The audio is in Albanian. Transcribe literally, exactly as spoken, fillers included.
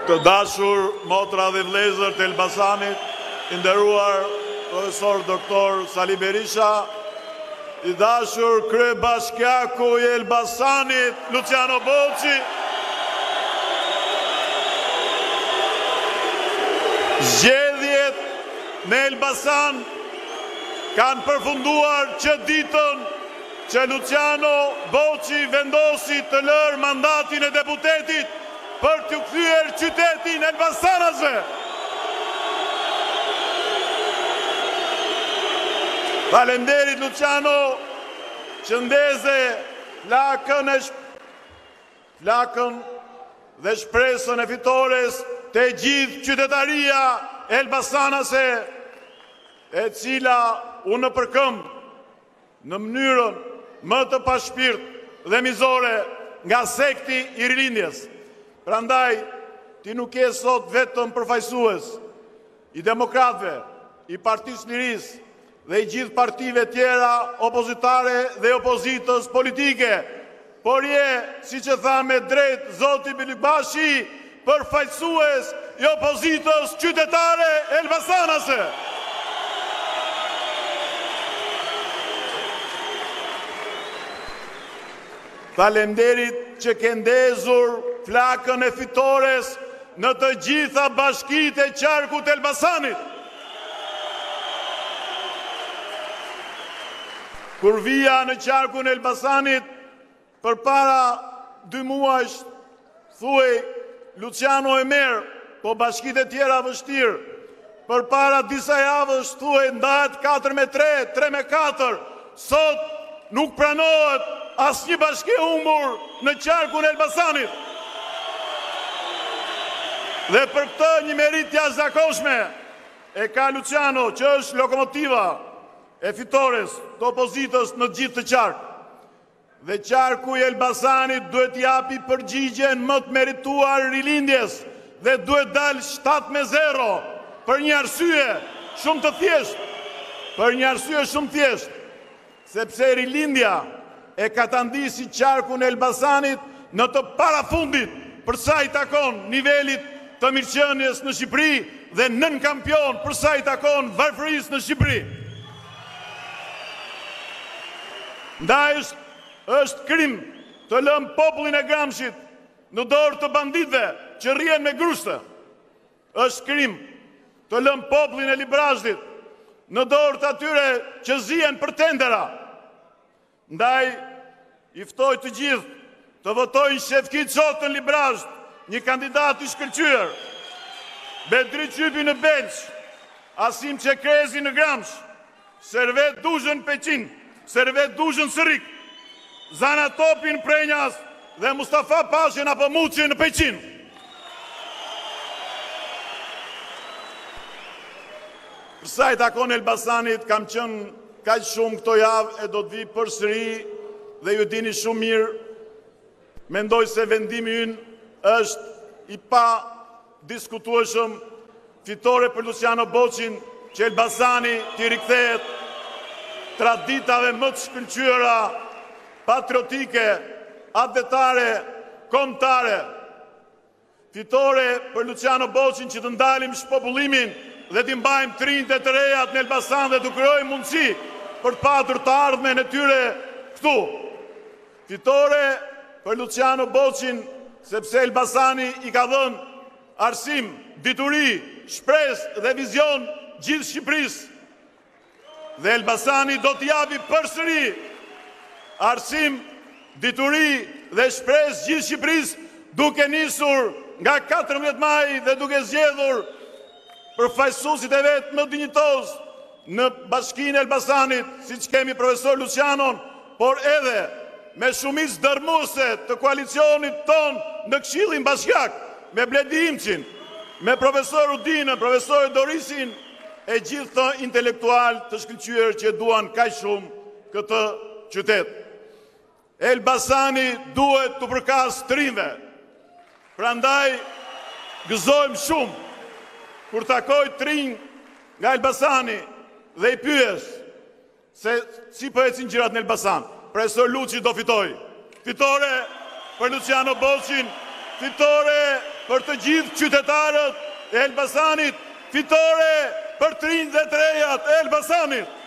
Të dashur motra dhe vlezër të Elbasanit, i nderuar profesor doktor Sali Berisha, i dashur kryebashkiaku i Elbasanit, Luciano Boçi, zgjedhjet në Elbasan kanë përfunduar që ditën që Luciano Boçi vendosi të lërë mandatin e deputetit për të kthyer qytetin Elbasanasve. Faleminderit Luciano që ndeze flakën, e flakën dhe shpresën e fitores të gjithë qytetaria Elbasanase, e cila unë në përkëmbë në mënyrën më të pashpirt dhe mizore nga sekti i rilindjes. Prandaj, ti nuk je sot vetëm përfaqësues i demokratëve, i Partisë Lirisë dhe i gjithë partive tjera opozitare dhe opozitës politike, por je, si që tha me drejt Zoti Bilibashi, përfaqësues i opozitës qytetare elbasanase. Faleminderit që ke ndezur flakën e fitores në të gjitha bashkitë e qarkut të Elbasanit. Kur vija në qarkun e Elbasanit, përpara dy muajsh, thuaj Luciano e merr, po bashkitë e tjera vështirë. Përpara disa javësh, thuaj ndahet katër me tre, tre me katër. Sot nuk pranohet asnjë bashki e humbur në qarkun e Elbasanit. Dhe për këtë një merit jashtëzakonshme e ka Luciano, që është lokomotiva e fitores të opozitës në gjithë të qark. Dhe qarku i Elbasanit duhet japi përgjigjen më të merituar rilindjes dhe duhet dalë shtatë me zero për një arsye shumë të thjeshtë. Për një arsye shumë thjeshtë, sepse rilindja e ka të ndisi qarkun e Elbasanit në të parafundit përsa i takon nivelit të mirëqenies në Shqipëri dhe nën kampion përsa i takon varfërisë në Shqipëri. Ndaj është, është krim të lëmë popullin e Gramshit në dorë të banditëve që rrien me grushte. Është krim të lëmë popullin e Librazhdit në dorë të atyre që zien për tendera. Ndaj, i ftoj të gjithë të votojnë Shefkit Çotë në Librazhd, një kandidat i shkëlqyer, Bedri Qypi në Belç, Asim Çekrezi në Gramsh, Servet Duzhën Peqin, Servet Duzhën Sërik, Zana Topi në Prenjas dhe Mustafa Pashin apo Muçi në Peqin. Përsa i takon Elbasanit, kam qenë kaq shumë këto javë e do të vi përsëri dhe ju dini shumë mirë, mendoj se vendimi ynë është i pa diskutueshëm, fitore për Luciano Boçin, që Elbasani t'i rikthehet traditave më të shkëlqyera, patriotike, adetare, kombëtare. Fitore për Luciano Boçin që të ndalim shpopullimin dhe t'i mbajmë trinjtë të rejat në Elbasan dhe t'u krijojmë mundësi për të patur të ardhmen e tyre këtu. Fitore për Luciano Boçin, sepse Elbasani i ka dhënë arsim, dituri, shpresë dhe vizion gjithë Shqipërisë. Dhe Elbasani do t'i japi përsëri arsim, dituri dhe shpresë gjithë Shqipërisë, duke nisur nga katërmbëdhjetë maj dhe duke zgjedhur përfaqësuesit e vet më dinjitoz në Bashkinë e Elbasanit, siç kemi profesor Lucianon, por edhe me shumicë dërmuese të koalicionit ton në Këshillin Bashkiak, me Bledi Imçin, me profesor Udinën, profesor Dorisin, e gjithë të intelektual të shkëlqyer që duan kaq shumë këtë qytet. Elbasani duhet të përkas të rinjve. Prandaj gëzojmë shumë kur takoj të rinj nga Elbasani dhe i pyes se si po ecin gjërat në Elbasan. Profesor Luçi do fitoj. Fitore për Luciano Boçin, fitore për të gjithë qytetarët e Elbasanit, fitore për trinjtë dhe trejat e Elbasanit.